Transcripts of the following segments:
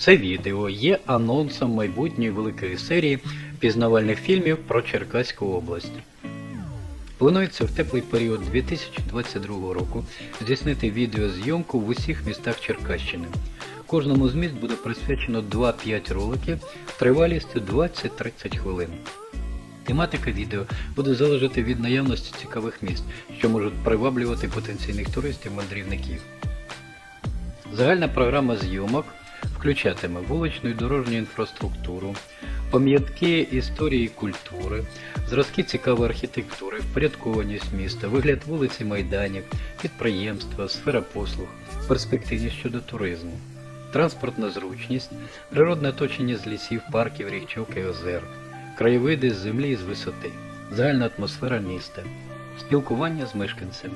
Це відео є анонсом майбутньої великої серії пізнавальних фільмів про Черкаську область. Планується в теплий період 2022 року здійснити відеозйомку в усіх містах Черкащини. Кожному з міст буде присвячено 2-5 роликів тривалістю 20-30 хвилин. Тематика відео буде залежати від наявності цікавих місць, що можуть приваблювати потенційних туристів-мандрівників. Загальна програма зйомок включатиме вуличну і дорожню інфраструктуру, пам'ятки історії і культури, зразки цікавої архітектури, впорядкованість міста, вигляд вулиці майданів, підприємства, сфера послуг, перспективність щодо туризму, транспортна зручність, природне оточення з лісів, парків, річок і озер, краєвиди з землі і з висоти, загальна атмосфера міста, спілкування з мешканцями.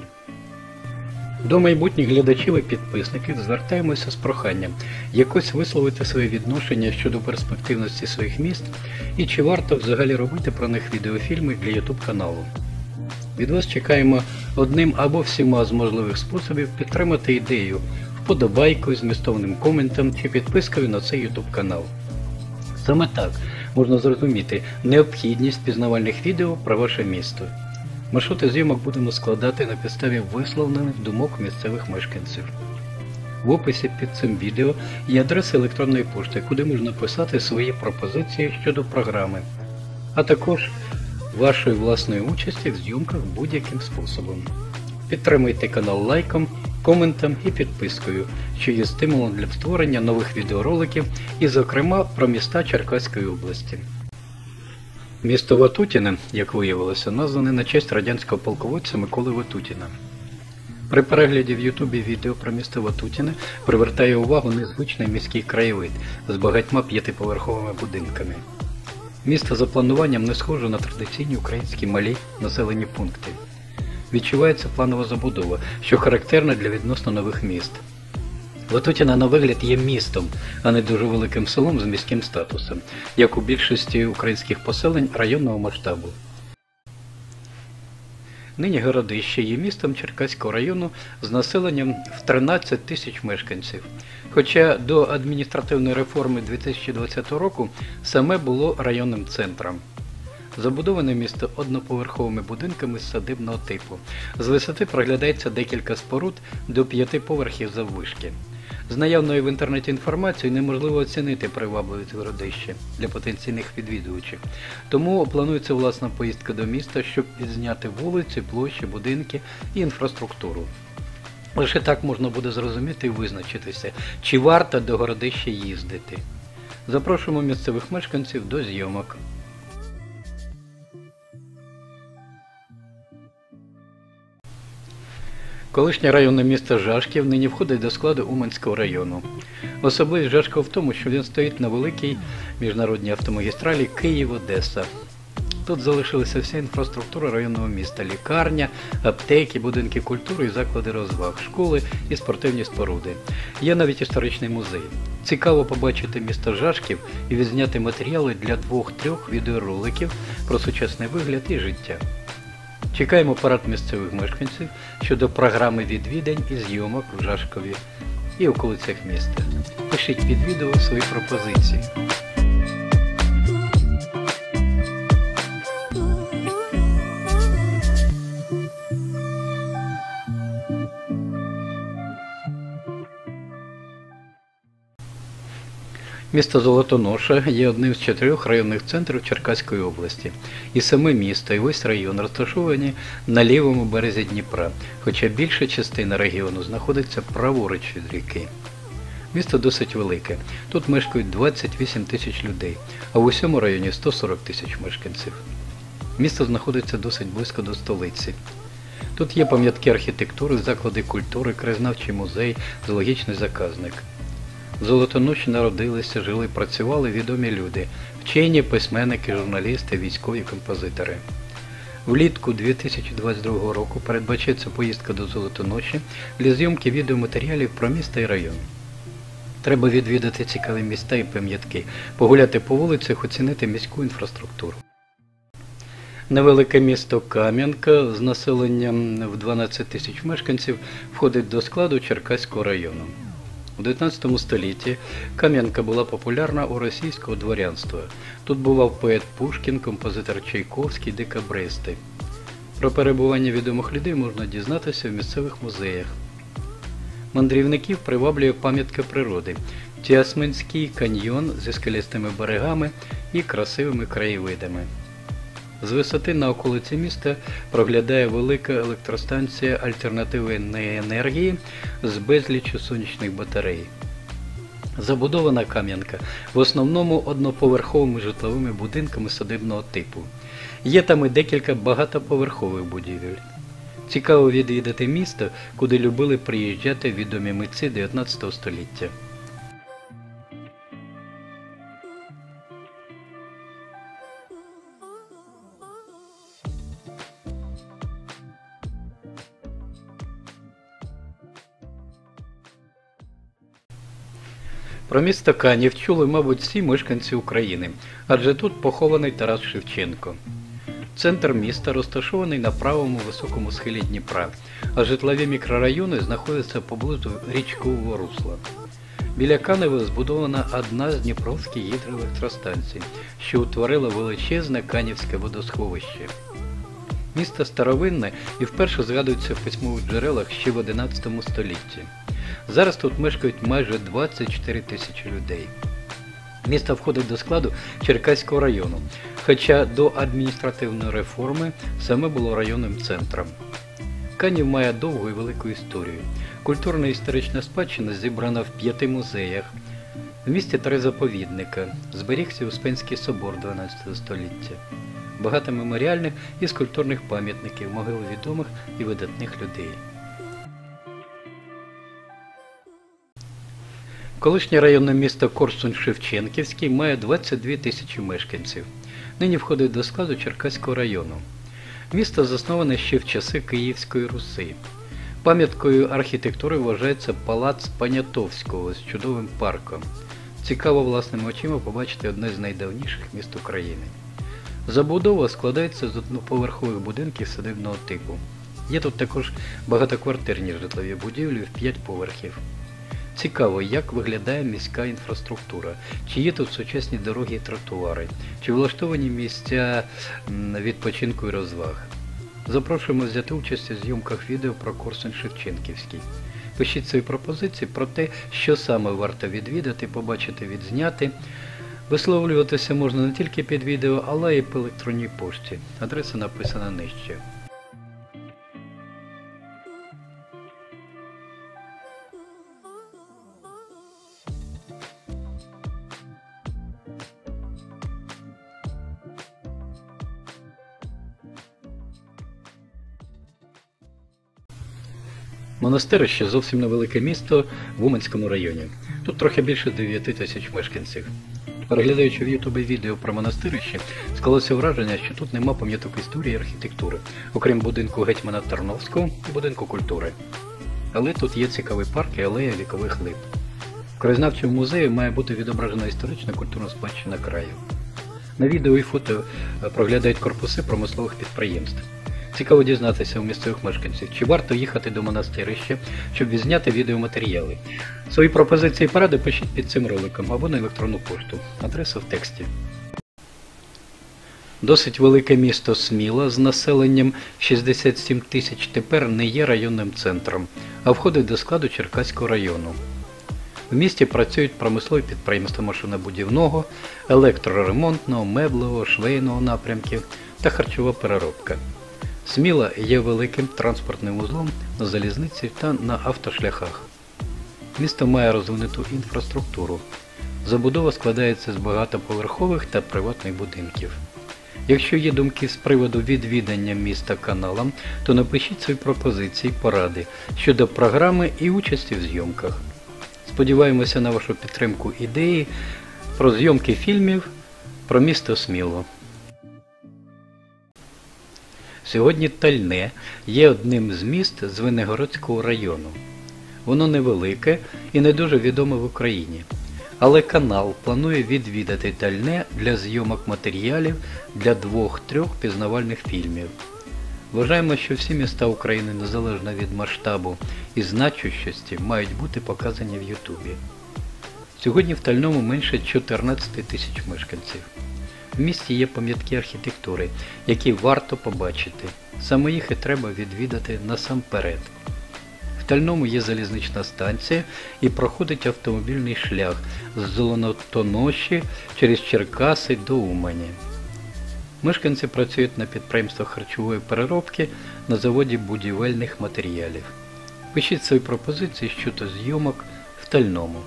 До майбутніх глядачів і підписників звертаємося з проханням якось висловити своє відношення щодо перспективності своїх міст і чи варто взагалі робити про них відеофільми для YouTube каналу. Від вас чекаємо одним або всіма з можливих способів підтримати ідею вподобайкою, змістовним коментом чи підпискою на цей YouTube канал. Саме так можна зрозуміти необхідність пізнавальних відео про ваше місто. Маршрути зйомок будемо складати на підставі висловлених думок місцевих мешканців. В описі під цим відео є адреса електронної пошти, куди можна писати свої пропозиції щодо програми, а також вашої власної участі в зйомках будь-яким способом. Підтримуйте канал лайком, коментом і підпискою, що є стимулом для створення нових відеороликів і, зокрема, про міста Черкаської області. Місто Ватутіне, як виявилося, назване на честь радянського полководця Миколи Ватутіна. При перегляді в Ютубі відео про місто Ватутіне привертає увагу незвичний міський краєвид з багатьма п'ятиповерховими будинками. Місто за плануванням не схоже на традиційні українські малі населені пункти. Відчувається планова забудова, що характерна для відносно нових міст. Ватутіне на вигляд є містом, а не дуже великим селом з міським статусом, як у більшості українських поселень районного масштабу. Нині Городище є містом Черкаського району з населенням в 13 тисяч мешканців, хоча до адміністративної реформи 2020 року саме було районним центром. Забудоване місто одноповерховими будинками з садибного типу. З висоти проглядається декілька споруд до 5 поверхів заввишки. З наявною в інтернеті інформацією неможливо оцінити привабливість Городища для потенційних відвідувачів. Тому планується власна поїздка до міста, щоб відзняти вулиці, площі, будинки і інфраструктуру. Лише так можна буде зрозуміти і визначитися, чи варто до Городища їздити. Запрошуємо місцевих мешканців до зйомок. Колишнє районне місто Жашків нині входить до складу Уманського району. Особливість Жашкова в тому, що він стоїть на великій міжнародній автомагістралі Київ-Одеса. Тут залишилася вся інфраструктура районного міста – лікарня, аптеки, будинки культури і заклади розваг, школи і спортивні споруди. Є навіть історичний музей. Цікаво побачити місто Жашків і відзняти матеріали для 2-3 відеороликів про сучасний вигляд і життя. Чекаємо порад місцевих мешканців щодо програми відвідань і зйомок в Жашкові і околицях міста. Пишіть під відео свої пропозиції. Місто Золотоноша є одним з 4 районних центрів Черкаської області. І саме місто, і весь район розташовані на лівому березі Дніпра, хоча більша частина регіону знаходиться праворуч від ріки. Місто досить велике. Тут мешкають 28 тисяч людей, а в усьому районі 140 тисяч мешканців. Місто знаходиться досить близько до столиці. Тут є пам'ятки архітектури, заклади культури, краєзнавчий музей, зоологічний заказник. В Золотоноші народилися, жили, працювали відомі люди – вчені, письменники, журналісти, військові, композитори. Влітку 2022 року передбачається поїздка до Золотоноші для зйомки відеоматеріалів про місто і район. Треба відвідати цікаві міста і пам'ятки, погуляти по вулицях, оцінити міську інфраструктуру. Невелике місто Кам'янка з населенням в 12 тисяч мешканців входить до складу Черкаського району. У 19 столітті Кам'янка була популярна у російського дворянства. Тут бував поет Пушкін, композитор Чайковський, декабристи. Про перебування відомих людей можна дізнатися в місцевих музеях. Мандрівників приваблює пам'ятка природи – Тясминський каньйон зі скелястими берегами і красивими краєвидами. З висоти на околиці міста проглядає велика електростанція альтернативної енергії з безліччю сонячних батарей. Забудована Кам'янка в основному одноповерховими житловими будинками садибного типу. Є там і декілька багатоповерхових будівель. Цікаво відвідати місто, куди любили приїжджати відомі митці 19 століття. Про місто Канів чули, мабуть, всі мешканці України, адже тут похований Тарас Шевченко. Центр міста розташований на правому високому схилі Дніпра, а житлові мікрорайони знаходяться поблизу річкового русла. Біля Канева збудована одна з дніпровських гідроелектростанцій, що утворила величезне Канівське водосховище. Місто старовинне і вперше згадується в письмових джерелах ще в 11 столітті. Зараз тут мешкають майже 24 тисячі людей. Місто входить до складу Черкаського району, хоча до адміністративної реформи саме було районним центром. Канів має довгу і велику історію. Культурна і історична спадщина зібрана в 5 музеях. В місті 3 заповідника, зберігся Успенський собор 12 століття. Багато меморіальних і скульптурних пам'ятників, могил відомих і видатних людей. Колишнє районне місто Корсунь-Шевченківський має 22 тисячі мешканців. Нині входить до складу Черкаського району. Місто засноване ще в часи Київської Руси. Пам'яткою архітектури вважається палац Понятовського з чудовим парком. Цікаво власними очима побачити одне з найдавніших міст України. Забудова складається з одноповерхових будинків садибного типу. Є тут також багатоквартирні житлові будівлі в 5 поверхів. Цікаво, як виглядає міська інфраструктура, чи є тут сучасні дороги і тротуари, чи влаштовані місця відпочинку і розваг. Запрошуємо взяти участь у зйомках відео про Корсунь-Шевченківський. Пишіть свої пропозиції про те, що саме варто відвідати, побачити, відзняти. Висловлюватися можна не тільки під відео, але й по електронній пошті. Адреса написана нижче. Монастирище – зовсім невелике місто в Уманському районі. Тут трохи більше 9 тисяч мешканців. Переглядаючи в Ютубі відео про монастирище, склалося враження, що тут нема пам'яток історії і архітектури, окрім будинку гетьмана Тарновського і будинку культури. Але тут є цікавий парк і алея вікових лип. В краєзнавчому музеї має бути відображена історична культурна спадщина краю. На відео і фото проглядають корпуси промислових підприємств. Цікаво дізнатися у місцевих мешканців, чи варто їхати до монастирища, щоб відзняти відеоматеріали. Свої пропозиції і поради пишіть під цим роликом або на електронну пошту. Адреса в тексті. Досить велике місто Сміла з населенням 67 тисяч тепер не є районним центром, а входить до складу Черкаського району. В місті працюють промислові підприємства машинобудівного, електроремонтного, меблевого, швейного напрямків та харчова переробка. Сміла є великим транспортним вузлом на залізниці та на автошляхах. Місто має розвинуту інфраструктуру. Забудова складається з багатоповерхових та приватних будинків. Якщо є думки з приводу відвідання міста каналом, то напишіть свої пропозиції, поради щодо програми і участі в зйомках. Сподіваємося на вашу підтримку ідеї про зйомки фільмів про місто Сміло. Сьогодні Тальне є одним з міст Звенигородського району. Воно невелике і не дуже відоме в Україні. Але канал планує відвідати Тальне для зйомок матеріалів для 2-3 пізнавальних фільмів. Вважаємо, що всі міста України, незалежно від масштабу і значущості, мають бути показані в Ютубі. Сьогодні в Тальному менше 14 тисяч мешканців. В місті є пам'ятки архітектури, які варто побачити. Саме їх і треба відвідати насамперед. В Тальному є залізнична станція і проходить автомобільний шлях з Золотоноші через Черкаси до Умані. Мешканці працюють на підприємствах харчової переробки, на заводі будівельних матеріалів. Пишіть свої пропозиції щодо зйомок в Тальному.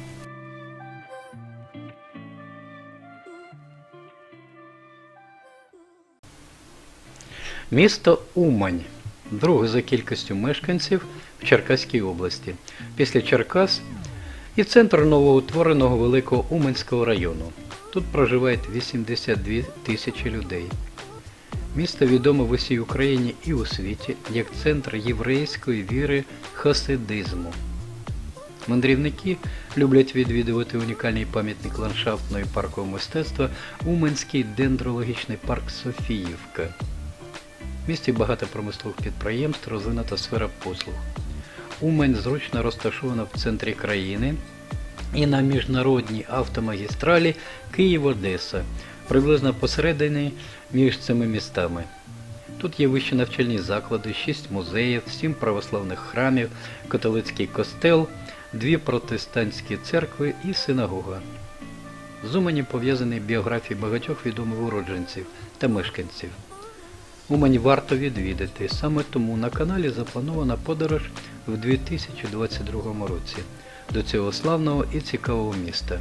Місто Умань – друге за кількістю мешканців в Черкаській області, після Черкас і центр новоутвореного Великого Уманського району. Тут проживають 82 тисячі людей. Місто відоме в усій Україні і у світі як центр єврейської віри хасидизму. Мандрівники люблять відвідувати унікальний пам'ятник ландшафтного і паркового мистецтва Уманський дендрологічний парк Софіївка. В місті багато промислових підприємств, розвинута сфера послуг. Умань зручно розташована в центрі країни і на міжнародній автомагістралі Київ-Одеса, приблизно посередині між цими містами. Тут є вищі навчальні заклади, 6 музеїв, 7 православних храмів, католицький костел, 2 протестантські церкви і синагога. З Умані пов'язані біографії багатьох відомих уродженців та мешканців. Умань варто відвідати, саме тому на каналі запланована подорож в 2022 році до цього славного і цікавого міста.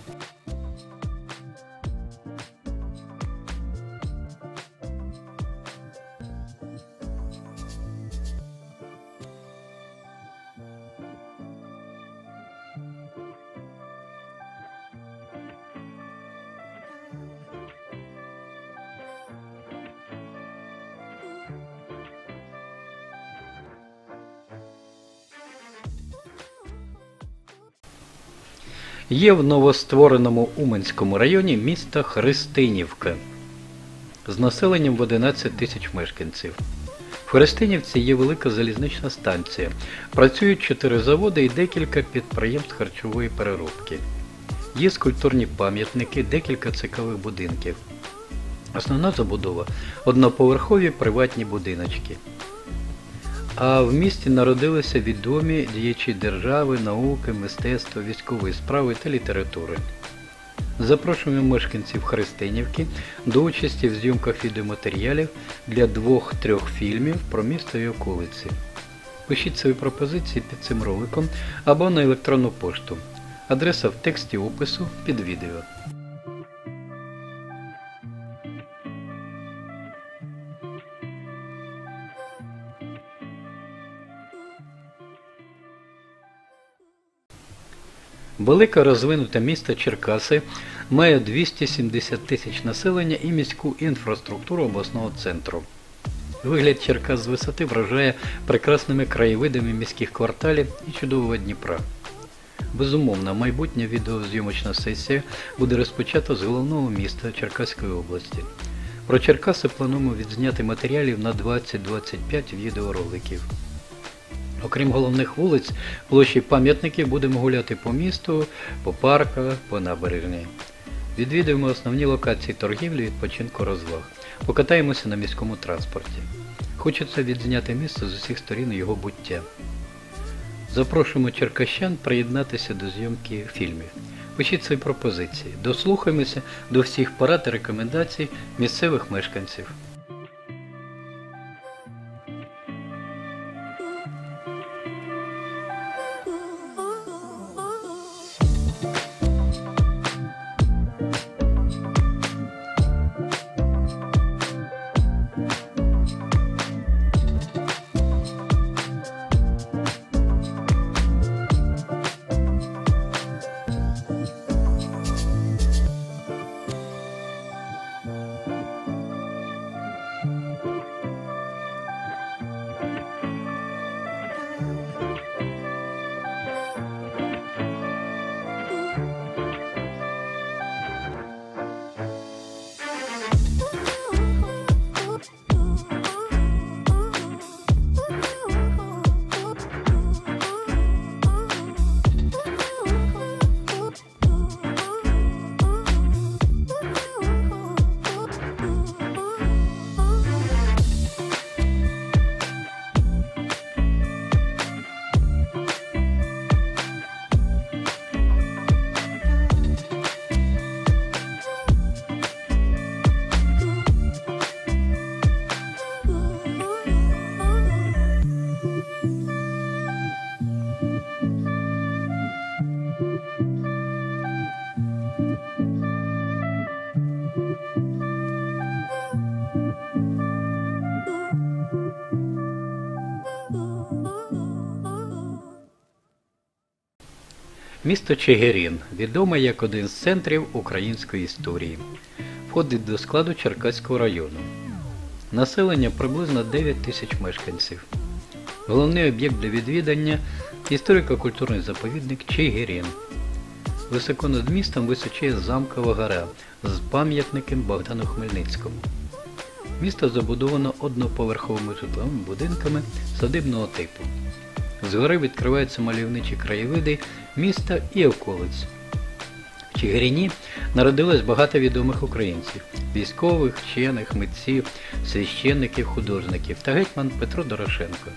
Є в новоствореному Уманському районі місто Христинівка з населенням в 11 тисяч мешканців. В Христинівці є велика залізнична станція, працюють 4 заводи і декілька підприємств харчової переробки. Є скульптурні пам'ятники, декілька цікавих будинків. Основна забудова – одноповерхові приватні будиночки. А в місті народилися відомі діячі держави, науки, мистецтва, військової справи та літератури. Запрошуємо мешканців Христинівки до участі в зйомках відеоматеріалів для 2-3 фільмів про місто і околиці. Пишіть свої пропозиції під цим роликом або на електронну пошту. Адреса в тексті опису під відео. Велике розвинуте місто Черкаси має 270 тисяч населення і міську інфраструктуру обласного центру. Вигляд Черкас з висоти вражає прекрасними краєвидами міських кварталів і чудового Дніпра. Безумовно, майбутня відеозйомочна сесія буде розпочата з головного міста Черкаської області. Про Черкаси плануємо відзняти матеріалів на 20-25 відеороликів. Окрім головних вулиць, площі пам'ятників будемо гуляти по місту, по парках, по набережній. Відвідуємо основні локації торгівлі, відпочинку, розваг. Покатаємося на міському транспорті. Хочеться відзняти місто з усіх сторін його буття. Запрошуємо черкащан приєднатися до зйомки фільмів. Пишіть свої пропозиції. Дослухаємося до всіх порад і рекомендацій місцевих мешканців. Місто Чигирин відоме як один з центрів української історії. Входить до складу Черкаського району. Населення приблизно 9 тисяч мешканців. Головний об'єкт для відвідання – історико-культурний заповідник Чигирин. Високо над містом височіє Замкова гора з пам'ятником Богдану Хмельницькому. Місто забудовано одноповерховими житловими будинками садибного типу. Згори відкриваються мальовничі краєвиди міста і околиць. В Чигирині народилось багато відомих українців – військових, вчених, митців, священників, художників та гетьман Петро Дорошенко.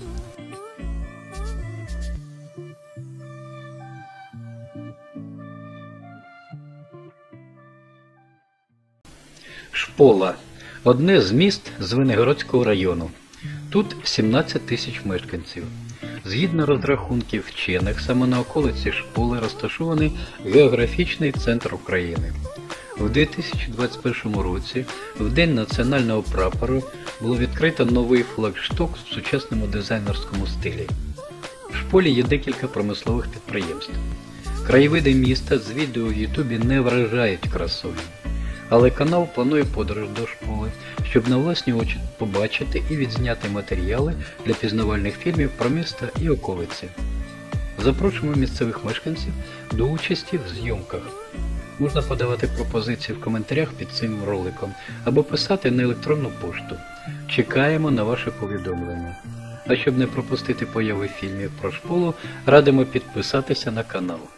Шпола – одне з міст Звенигородського району. Тут 17 тисяч мешканців. Згідно розрахунків вчених, саме на околиці Шполи розташований географічний центр України. У 2021 році, в День національного прапору, було відкрито новий флагшток в сучасному дизайнерському стилі. В Шполі є декілька промислових підприємств. Краєвиди міста з відео в Ютубі не вражають красою. Але канал планує подорож до Шполи, щоб на власні очі побачити і відзняти матеріали для пізнавальних фільмів про місто і околиці. Запрошуємо місцевих мешканців до участі в зйомках. Можна подавати пропозиції в коментарях під цим роликом або писати на електронну пошту. Чекаємо на ваші повідомлення. А щоб не пропустити появи фільмів про Шполу, радимо підписатися на канал.